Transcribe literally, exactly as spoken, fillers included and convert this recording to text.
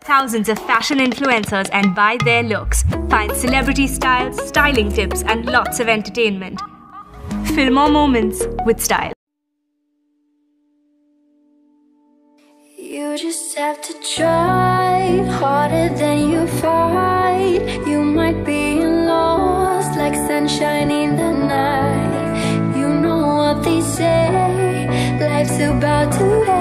thousands of fashion influencers and buy their looks. Find celebrity styles, styling tips, and lots of entertainment. Fill more moments with Stahl. You just have to try harder than you fight. You might be lost like sunshine in the night. You know what they say, life's about to end.